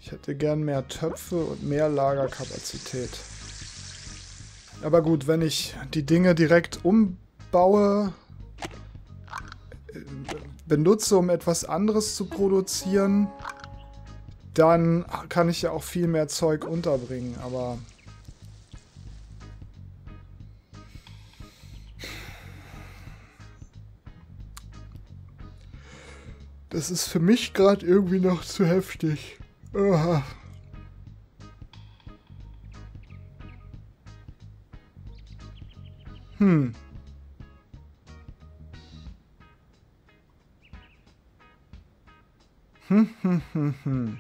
Ich hätte gern mehr Töpfe und mehr Lagerkapazität. Aber gut, wenn ich die Dinge direkt umbaue, benutze, um etwas anderes zu produzieren, dann kann ich ja auch viel mehr Zeug unterbringen, aber... Das ist für mich gerade irgendwie noch zu heftig. Aha. Hm. Hm.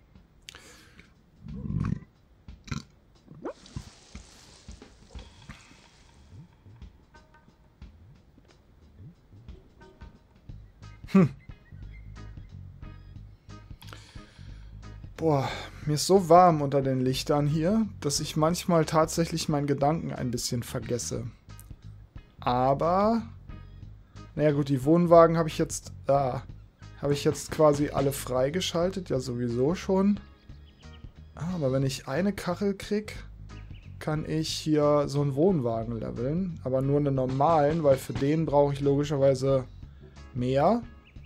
Boah, mir ist so warm unter den Lichtern hier, dass ich manchmal tatsächlich meinen Gedanken ein bisschen vergesse. Aber, naja gut, die Wohnwagen habe ich jetzt quasi alle freigeschaltet, ja sowieso schon. Aber wenn ich eine Kachel krieg, kann ich hier so einen Wohnwagen leveln. Aber nur einen normalen, weil für den brauche ich logischerweise mehr.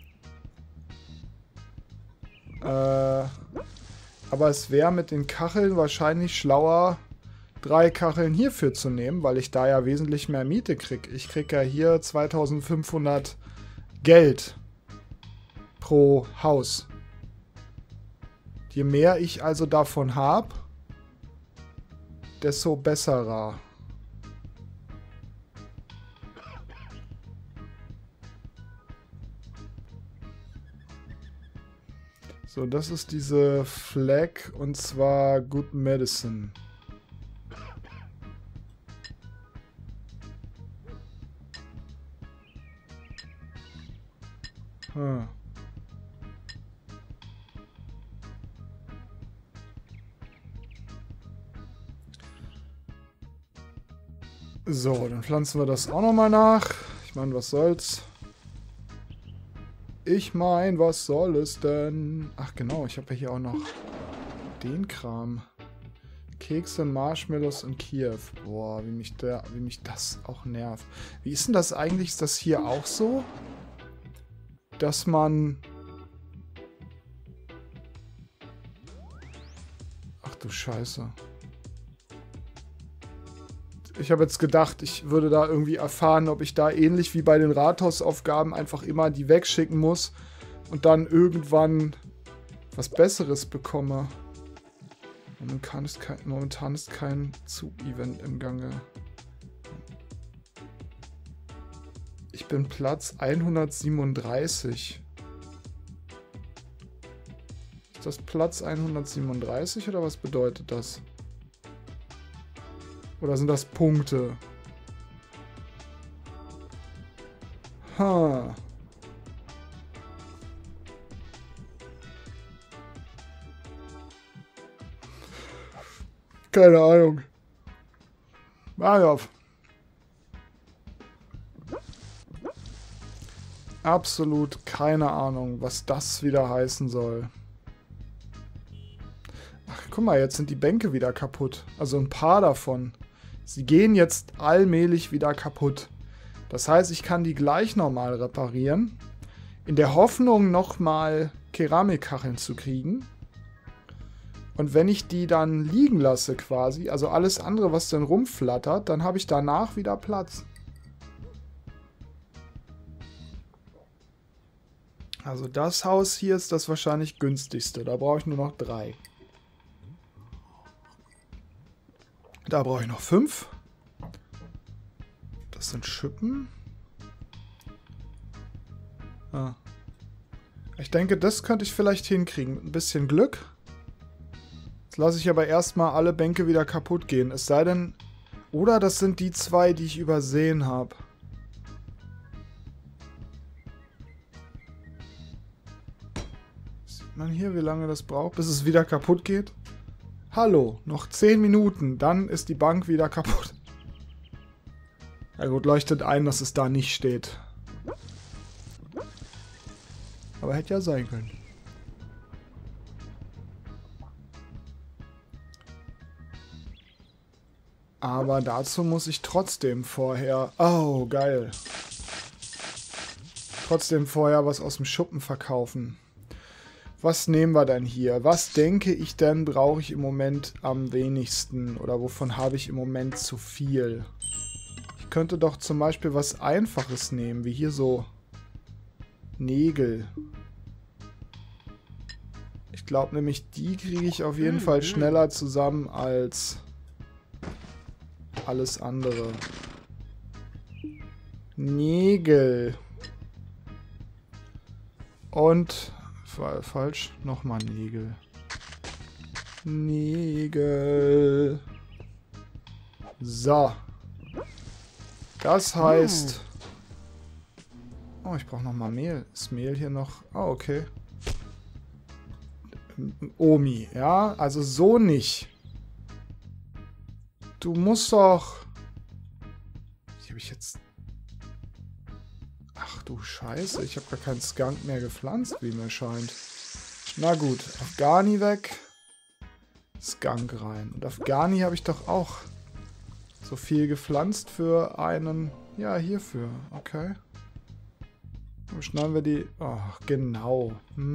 Aber es wäre mit den Kacheln wahrscheinlich schlauer, 3 Kacheln hierfür zu nehmen, weil ich da ja wesentlich mehr Miete kriege. Ich kriege ja hier 2500 Geld pro Haus. Je mehr ich also davon habe, desto besserer. So, das ist diese Flag und zwar Good Medicine. Hm. So, dann pflanzen wir das auch nochmal nach. Ich meine, was soll's? Was soll es denn? Ach genau, ich habe ja hier auch noch den Kram. Kekse, Marshmallows in Kiew. Boah, wie mich das auch nervt. Wie ist denn das eigentlich? Ist das hier auch so? Dass man... Ach du Scheiße. Ich habe jetzt gedacht, ich würde da irgendwie erfahren, ob ich da ähnlich wie bei den Rathausaufgaben einfach immer die wegschicken muss und dann irgendwann was Besseres bekomme. Momentan ist kein Zug-Event im Gange. Ich bin Platz 137. Ist das Platz 137 oder was bedeutet das? Oder sind das Punkte? Ha. Keine Ahnung. Marjov. Absolut keine Ahnung, was das wieder heißen soll. Ach, guck mal, jetzt sind die Bänke wieder kaputt. Also ein paar davon. Sie gehen jetzt allmählich wieder kaputt. Das heißt, ich kann die gleich nochmal reparieren. In der Hoffnung, nochmal Keramikkacheln zu kriegen. Und wenn ich die dann liegen lasse quasi, also alles andere, was dann rumflattert, dann habe ich danach wieder Platz. Also das Haus hier ist das wahrscheinlich günstigste. Da brauche ich nur noch 3. Da brauche ich noch 5. Das sind Schippen. Ah. Ich denke, das könnte ich vielleicht hinkriegen. Mit ein bisschen Glück. Jetzt lasse ich aber erstmal alle Bänke wieder kaputt gehen. Es sei denn... Oder das sind die 2, die ich übersehen habe. Sieht man hier, wie lange das braucht, bis es wieder kaputt geht? Hallo, noch 10 Minuten, dann ist die Bank wieder kaputt. Ja gut, leuchtet ein, dass es da nicht steht. Aber hätte ja sein können. Aber dazu muss ich trotzdem vorher... Oh, geil. Trotzdem vorher was aus dem Schuppen verkaufen. Was nehmen wir denn hier? Was denke ich denn, brauche ich im Moment am wenigsten? Oder wovon habe ich im Moment zu viel? Ich könnte doch zum Beispiel was Einfaches nehmen, wie hier so Nägel. Ich glaube nämlich, die kriege ich auf jeden Fall schneller zusammen als alles andere. Nägel. Und... falsch. Nochmal Nägel. Nägel. So. Das heißt... Oh, ich brauche nochmal Mehl. Ist Mehl hier noch... Oh, okay. Omi, ja? Also so nicht. Du musst doch... Die habe ich jetzt... Ach du Scheiße, ich habe gar keinen Skunk mehr gepflanzt, wie mir scheint. Na gut, Afghani weg. Skunk rein. Und Afghani habe ich doch auch so viel gepflanzt für einen... Ja, hierfür. Okay. Dann schneiden wir die... Ach, genau.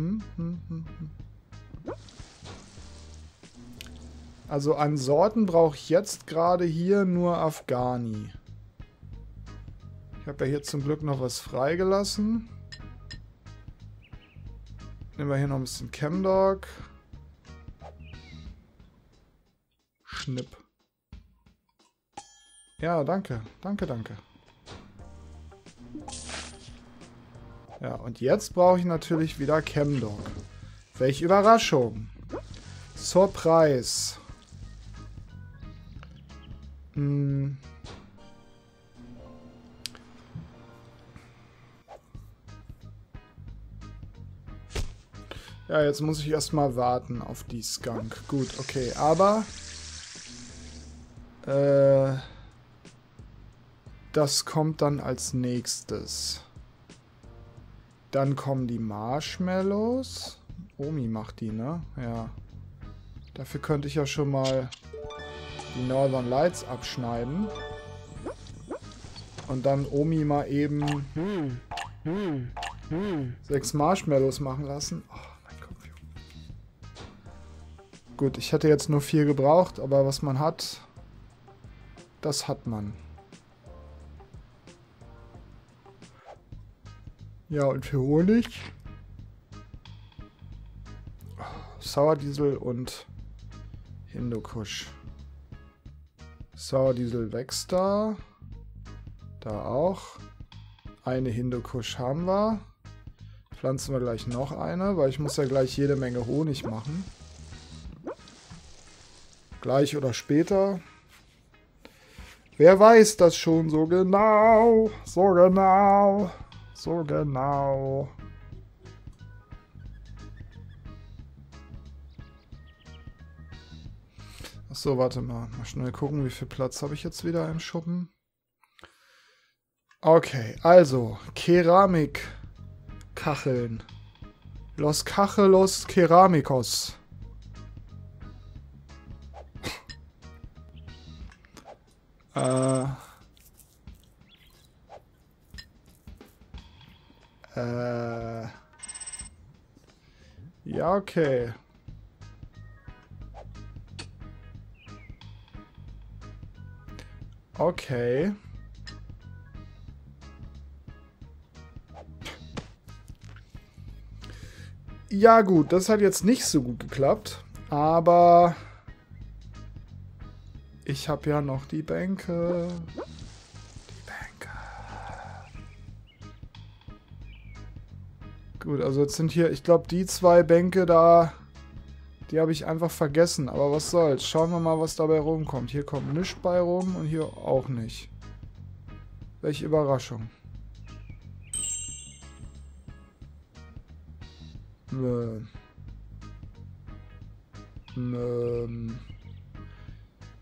Also an Sorten brauche ich jetzt gerade hier nur Afghani. Ich habe ja hier zum Glück noch was freigelassen. Nehmen wir hier noch ein bisschen Chemdog. Schnipp. Ja, danke. Danke, danke. Ja, und jetzt brauche ich natürlich wieder Chemdog. Welche Überraschung. Surprise. Ja, jetzt muss ich erstmal warten auf die Skunk. Gut, okay, aber... das kommt dann als nächstes. Dann kommen die Marshmallows. Omi macht die, ne? Ja. Dafür könnte ich ja schon mal die Northern Lights abschneiden. Und dann Omi mal eben 6 Marshmallows machen lassen. Oh, mein Kopf. Gut, ich hätte jetzt nur 4 gebraucht, aber was man hat, das hat man. Ja, und für Honig Sauerdiesel und Hindukusch. Sauerdiesel wächst da. Da auch. Eine Hindukusch haben wir. Pflanzen wir gleich noch eine, weil ich muss ja gleich jede Menge Honig machen. Gleich oder später. Wer weiß das schon so genau? So genau. So genau. Achso, warte mal. Mal schnell gucken, wie viel Platz habe ich jetzt wieder im Schuppen. Okay, also Keramikkacheln. Los Cachelos Keramikos. Ja, okay. Okay. Ja gut, das hat jetzt nicht so gut geklappt, aber ich habe ja noch die Bänke. Die Bänke. Gut, also jetzt sind hier, ich glaube, die 2 Bänke da, die habe ich einfach vergessen, aber was soll's. Schauen wir mal, was dabei rumkommt. Hier kommt nichts bei rum und hier auch nicht. Welche Überraschung.